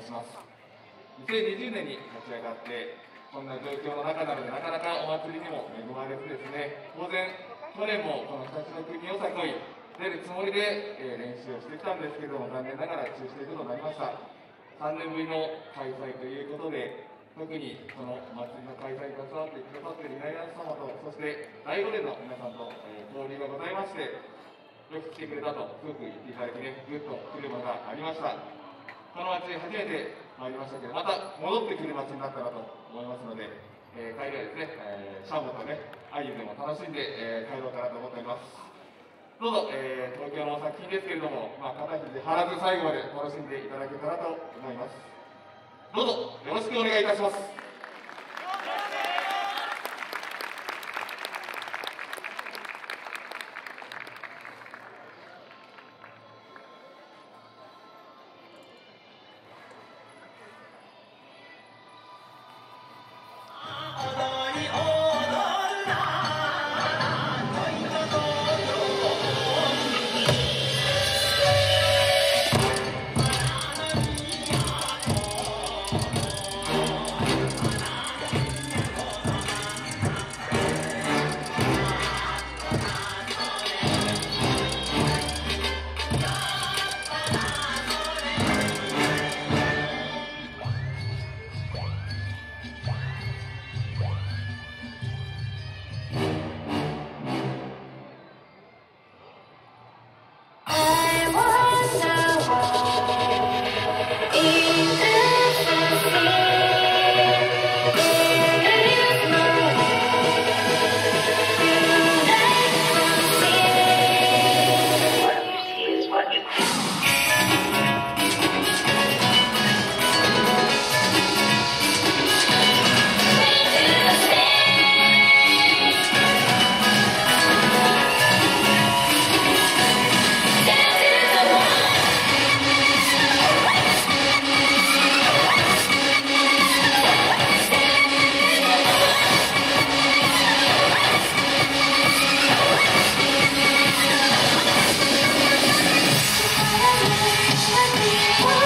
申します。2020年に立ち上がって、こんな状況の中なので、なかなかお祭りにも恵まれずですね、当然、去年もこの日立の国よさこい、出るつもりで、練習をしてきたんですけれども、残念ながら中止ということになりました。3年ぶりの開催ということで、特にこの祭りの開催に携わってくださっている皆様と、そして第5年の皆さんと、交流がございまして、よく来てくれたと、すごく言っていただきね、ぐっと来るものがありました。この町初めて参りましたけど、また戻ってくる町になったなと思いますので、帰りはですね、シャモとね、アユでも楽しんで、帰ろうかなと思っております。どうぞ、東京の作品ですけれども、肩肘張らず最後まで楽しんでいただけたらと思います。どうぞよろしくお願いいたします。 Oh